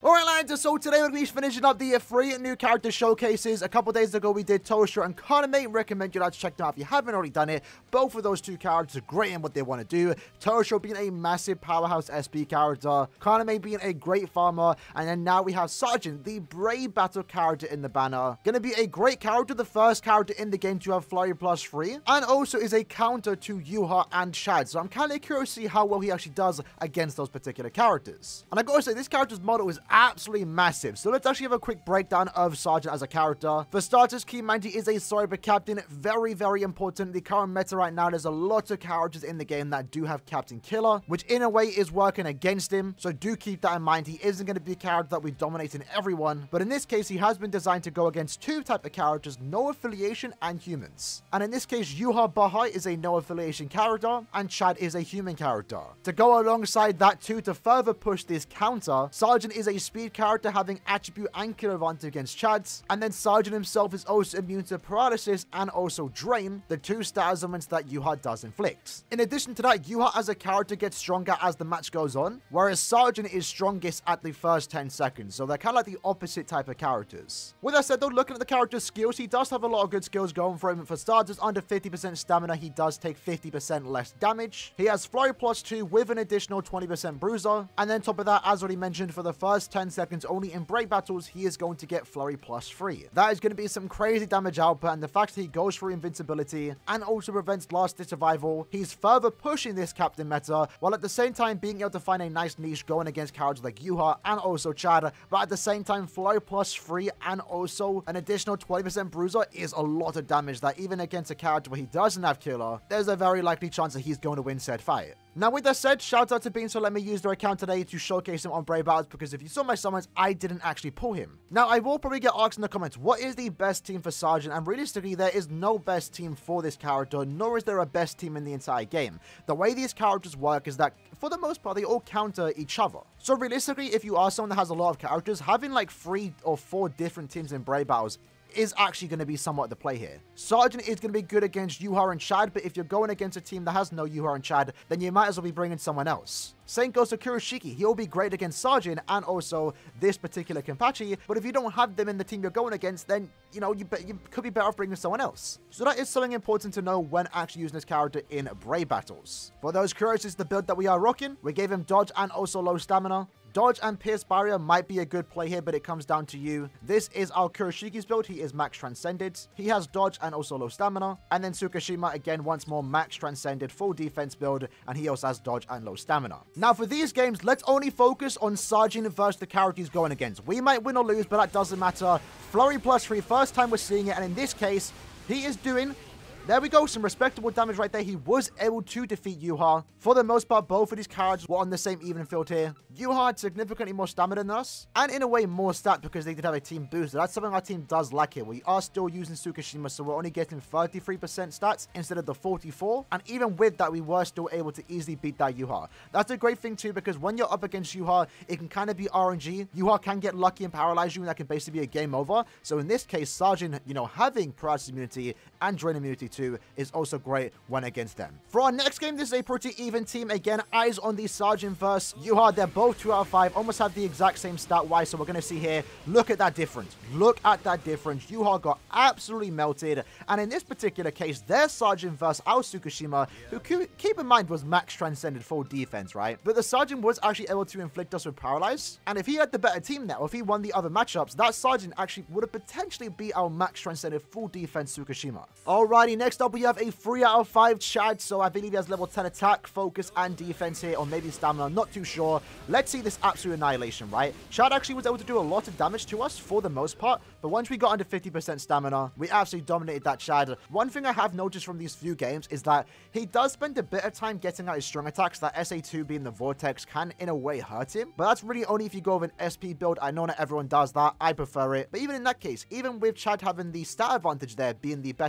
Alright lads, so today we're going to be finishing up the free new character showcases. A couple days ago we did Toaster and Kaname. Recommend you lads check them out if you haven't already done it. Both of those two characters are great in what they want to do. Toaster being a massive powerhouse SP character, Kaname being a great farmer, and then now we have Sergeant, the Brave Battle character in the banner. Gonna be a great character, the first character in the game to have Flurry plus 3, and also is a counter to Yuha and Chad. So I'm kind of curious to see how well he actually does against those particular characters. And I gotta say, this character's model is absolutely massive. So let's actually have a quick breakdown of Sergeant as a character. For starters, Key Manti is a Cyber Captain. Very, very important. The current meta right now, there's a lot of characters in the game that do have Captain Killer, which in a way is working against him. So do keep that in mind. He isn't going to be a character that we dominate in everyone. But in this case, he has been designed to go against two type of characters, no affiliation and humans. And in this case, Yuha Bahai is a no affiliation character and Chad is a human character. To go alongside that too, to further push this counter, Sergeant is a speed character having attribute and kill advantage against Chad's, and then Sergeant himself is also immune to paralysis and also drain, the two stat elements that Yuha does inflict. In addition to that, Yuha as a character gets stronger as the match goes on, whereas Sergeant is strongest at the first 10 seconds, so they're kind of like the opposite type of characters. With that said though, looking at the character's skills, he does have a lot of good skills going for him. For starters, under 50% stamina, he does take 50% less damage. He has Flurry plus 2 with an additional 20% bruiser, and then top of that, as already mentioned, for the first 10 seconds only in break battles, he is going to get Flurry plus 3. That is going to be some crazy damage output, and the fact that he goes for invincibility and also prevents last ditch survival, he's further pushing this captain meta, while at the same time being able to find a nice niche going against characters like Yuha and also Chad. But at the same time, Flurry plus 3 and also an additional 20% bruiser is a lot of damage that even against a character where he doesn't have killer, there's a very likely chance that he's going to win said fight. Now, with that said, shout out to Beans for letting me use their account today to showcase him on Brave Battles, because if you saw my summons, I didn't actually pull him. Now, I will probably get asked in the comments, what is the best team for Sergeant? And realistically, there is no best team for this character, nor is there a best team in the entire game. The way these characters work is that, for the most part, they all counter each other. So realistically, if you are someone that has a lot of characters, having like 3 or 4 different teams in Brave Battles is actually going to be somewhat the play here. Sergeant is going to be good against Yuha and Chad, but if you're going against a team that has no Yuha and Chad, then you might as well be bringing someone else. Same goes to Kuroshiki. He'll be great against Sergeant and also this particular Kenpachi, but if you don't have them in the team you're going against, then, you know, you could be better off bringing someone else. So that is something important to know when actually using this character in Brave Battles. For those curious, is the build that we are rocking. We gave him dodge and also low stamina. Dodge and Pierce Barrier might be a good play here, but it comes down to you. This is our Kuroshiki's build. He is max transcended. He has dodge and also low stamina. And then Tsukishima, again, once more max transcended, full defense build, and he also has dodge and low stamina. Now, for these games, let's only focus on Sergeant versus the character he's going against. We might win or lose, but that doesn't matter. Flurry plus 3, first time we're seeing it, and in this case, he is doing... There we go, some respectable damage right there. He was able to defeat Yuha. For the most part, both of these characters were on the same even field here. Yuha had significantly more stamina than us, and in a way more stat because they did have a team booster. That's something our team does lack here. We are still using Tsukishima, so we're only getting 33% stats instead of the 44. And even with that, we were still able to easily beat that Yuha. That's a great thing too, because when you're up against Yuha, it can kind of be RNG. Yuha can get lucky and paralyze you, and that can basically be a game over. So in this case, Sergeant, you know, having paralysis immunity and drain immunity too is also great when against them. For our next game, this is a pretty even team. Again, eyes on the Sergeant versus Yuha. They're both 2 out of 5, almost have the exact same stat wise. So we're going to see here, look at that difference. Look at that difference. Yuha got absolutely melted. And in this particular case, their Sergeant versus our Tsukishima, who keep in mind was max transcended full defense, right? But the Sergeant was actually able to inflict us with paralyze. And if he had the better team now, if he won the other matchups, that Sergeant actually would have potentially beat our max transcended full defense Tsukishima. Alrighty, next up we have a 3 out of 5 Chad, so I believe he has level 10 attack, focus, and defense here, or maybe stamina, not too sure. Let's see this absolute annihilation, right? Chad actually was able to do a lot of damage to us for the most part, but once we got under 50% stamina, we absolutely dominated that Chad. One thing I have noticed from these few games is that he does spend a bit of time getting out his strong attacks. That SA2 being the Vortex can, in a way, hurt him, but that's really only if you go with an SP build. I know not everyone does that. I prefer it, but even in that case, even with Chad having the stat advantage there, being the better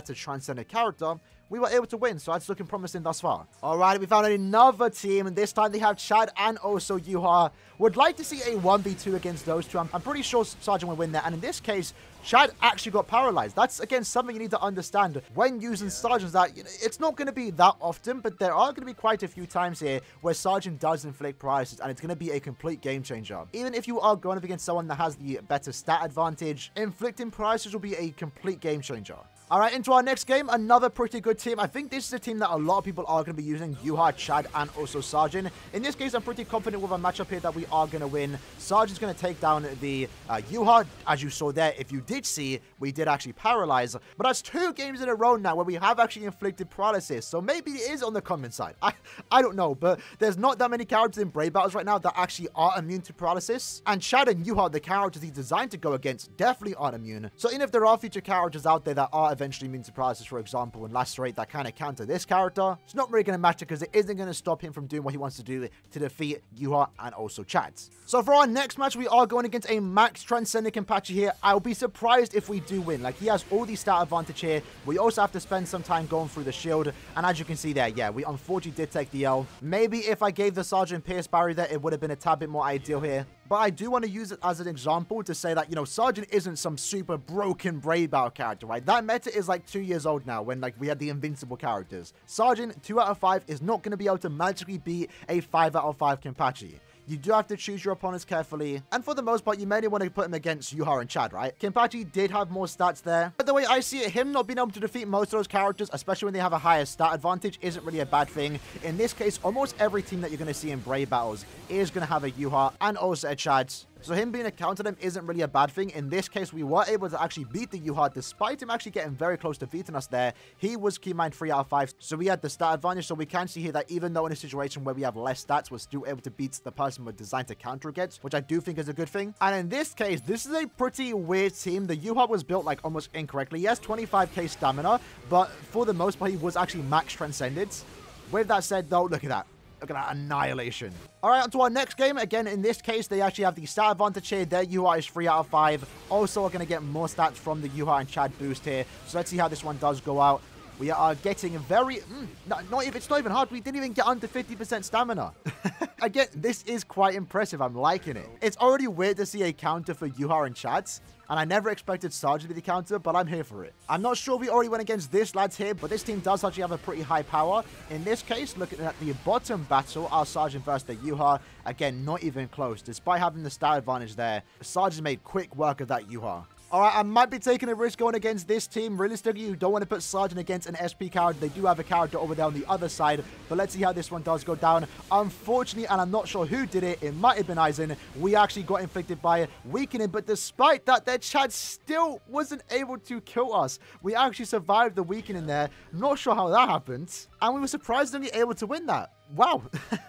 better transcended character, we were able to win, so that's looking promising thus far. Alright, we found another team, and this time they have Chad and also Yuha. Would like to see a 1v2 against those two. I'm pretty sure Sergeant will win there, and in this case, Chad actually got paralyzed. That's, again, something you need to understand when using Sergeants, that it's not going to be that often, but there are going to be quite a few times here where Sergeant does inflict paralysis, and it's going to be a complete game changer. Even if you are going up against someone that has the better stat advantage, inflicting paralysis will be a complete game changer. All right, into our next game, another pretty good team. I think this is a team that a lot of people are going to be using, Yuha, Chad, and also Sergeant. In this case, I'm pretty confident with a matchup here that we are going to win. Sergeant's going to take down the Yuha. As you saw there, if you did see, we did actually paralyze. But that's 2 games in a row now where we have actually inflicted paralysis. So maybe it is on the common side. I don't know, but there's not that many characters in Brave Battles right now that actually are immune to paralysis. And Chad and Yuha, the characters he's designed to go against, definitely aren't immune. So even if there are future characters out there that are eventually immune to paralysis, for example, and Lacerate, that kind of counter this character, it's not really going to matter because it isn't going to stop him from doing what he wants to do to defeat Yuha and also Chad. So for our next match, we are going against a max transcendent Kenpachi here. I'll be surprised if we do win. Like, he has all the stat advantage here. We also have to spend some time going through the shield, and as you can see there, yeah, we unfortunately did take the L. Maybe if I gave the Sergeant Pierce barrier there, it would have been a tad bit more ideal here. But I do want to use it as an example to say that, you know, Sergeant isn't some super broken Brave Battle character, right? That meta is like 2 years old now when, like, we had the invincible characters. Sergeant, 2 out of 5, is not going to be able to magically beat a 5 out of 5 Kenpachi. You do have to choose your opponents carefully, and for the most part, you mainly want to put him against Yuha and Chad, right? Kenpachi did have more stats there, but the way I see it, him not being able to defeat most of those characters, especially when they have a higher stat advantage, isn't really a bad thing. In this case, almost every team that you're going to see in Brave Battles is going to have a Yuha and also a Chad. So him being a counter to them isn't really a bad thing. In this case, we were able to actually beat the Yuha despite him actually getting very close to beating us there. He was keymined 3 out of 5, so we had the stat advantage. So we can see here that even though in a situation where we have less stats, we're still able to beat the person we're designed to counter against, which I do think is a good thing. And in this case, this is a pretty weird team. The Yuha was built like almost incorrectly. He has 25k stamina, but for the most part, he was actually max transcended. With that said, though, look at that. Look at that annihilation. All right, on to our next game. Again, in this case, they actually have the stat advantage here. Their Yuha is 3 out of 5. Also, we're going to get more stats from the Yuha and Chad boost here. So let's see how this one does go out. We are getting very... it's not even hard. We didn't even get under 50% stamina. Again, this is quite impressive. I'm liking it. It's already weird to see a counter for Yuha and Chad. And I never expected Sergeant to be the counter, but I'm here for it. I'm not sure we already went against this lads here, but this team does actually have a pretty high power. In this case, looking at the bottom battle, our Sergeant versus the Yuha. Again, not even close. Despite having the stat advantage there, Sergeant made quick work of that Yuha. All right, I might be taking a risk going against this team. Realistically, you don't want to put Sergeant against an SP character. They do have a character over there on the other side, but let's see how this one does go down. Unfortunately, and I'm not sure who did it, it might have been Aizen, we actually got inflicted by weakening, but despite that, their Chad still wasn't able to kill us. We actually survived the weakening there. Not sure how that happened, and we were surprisingly able to win that. Wow.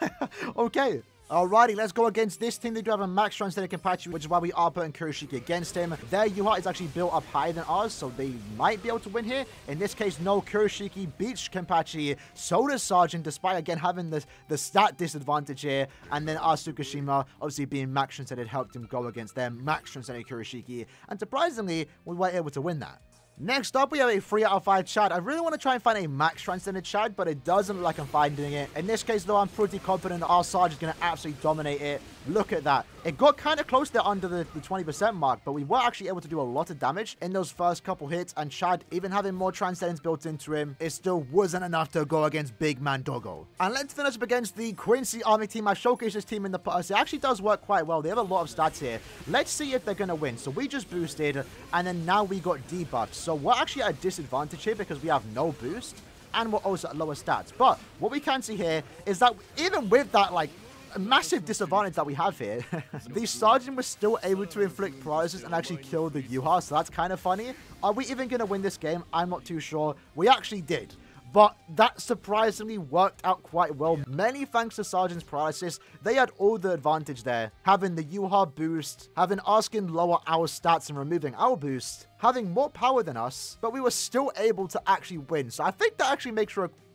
Okay. Alrighty, let's go against this team. They do have a max transcendent Kenpachi, which is why we are putting Kuroshiki against him. Their Yuha is actually built up higher than ours, so they might be able to win here. In this case, no, Kuroshiki beats Kenpachi. So does Sergeant, despite again having the stat disadvantage here. And then our Tsukishima, obviously being max transcendent, helped him go against their max transcendent Kuroshiki. And surprisingly, we were able to win that. Next up, we have a 3 out of 5 Chad. I really want to try and find a max transcended Chad, but it doesn't look like I'm finding it. In this case, though, I'm pretty confident our Sarge is going to absolutely dominate it. Look at that. It got kind of close there under the 20% mark, but we were actually able to do a lot of damage in those first couple hits, and Chad, even having more transcendence built into him, it still wasn't enough to go against Big Man Doggo. And let's finish up against the Quincy Army team. I showcased this team in the past. It actually does work quite well. They have a lot of stats here. Let's see if they're going to win. So we just boosted, and then now we got debuffed. So we're actually at a disadvantage here because we have no boost, and we're also at lower stats. But what we can see here is that even with that, like, a massive disadvantage that we have here, the Sergeant was still able to inflict paralysis and actually kill the Yuha, so that's kind of funny. Are we even going to win this game? I'm not too sure. We actually did. But that surprisingly worked out quite well. Many thanks to Sergeant's paralysis. They had all the advantage there. Having the Yuha boost, having us lower our stats and removing our boost, having more power than us, but we were still able to actually win. So I think that actually makes for a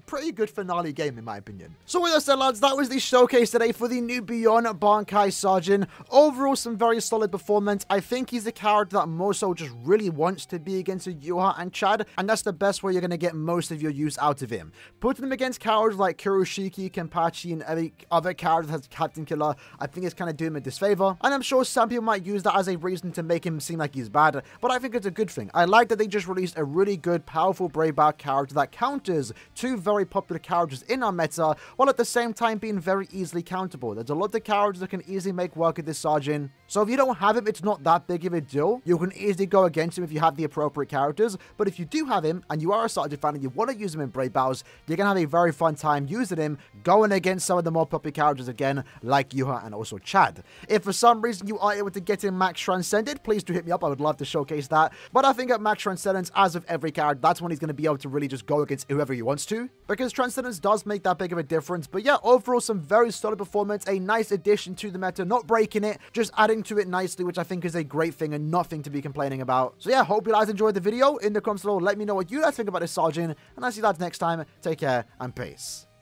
pretty good finale game in my opinion. So with that said, lads, that was the showcase today for the new Beyond Bankai Sajin. Overall, some very solid performance. I think he's the character that Musou just really wants to be against Yuha and Chad, and that's the best way you're going to get most of your use out of him. Putting him against characters like Kuroshiki, Kenpachi, and every other character that has Captain Killer, I think it's kind of doing him a disfavor, and I'm sure some people might use that as a reason to make him seem like he's bad, but I think it's a good thing. I like that they just released a really good, powerful Brave Bout character that counters two very popular characters in our meta, while at the same time being very easily countable. There's a lot of characters that can easily make work of this Sajin, so if you don't have him, it's not that big of a deal. You can easily go against him if you have the appropriate characters, but if you do have him, and you are a Sajin fan and you want to use him in Brave Bouts, you're going to have a very fun time using him, going against some of the more popular characters again, like Yuha and also Chad. If for some reason you are able to get him Max Transcended, please do hit me up. I would love to showcase that. But I think at Max Transcendence, as with every character, that's when he's going to be able to really just go against whoever he wants to, because Transcendence does make that big of a difference. But yeah, overall, some very solid performance, a nice addition to the meta, not breaking it, just adding to it nicely, which I think is a great thing and nothing to be complaining about. So yeah, hope you guys enjoyed the video. In the comments below, let me know what you guys think about this Sajin, and I'll see you guys next time. Take care and peace.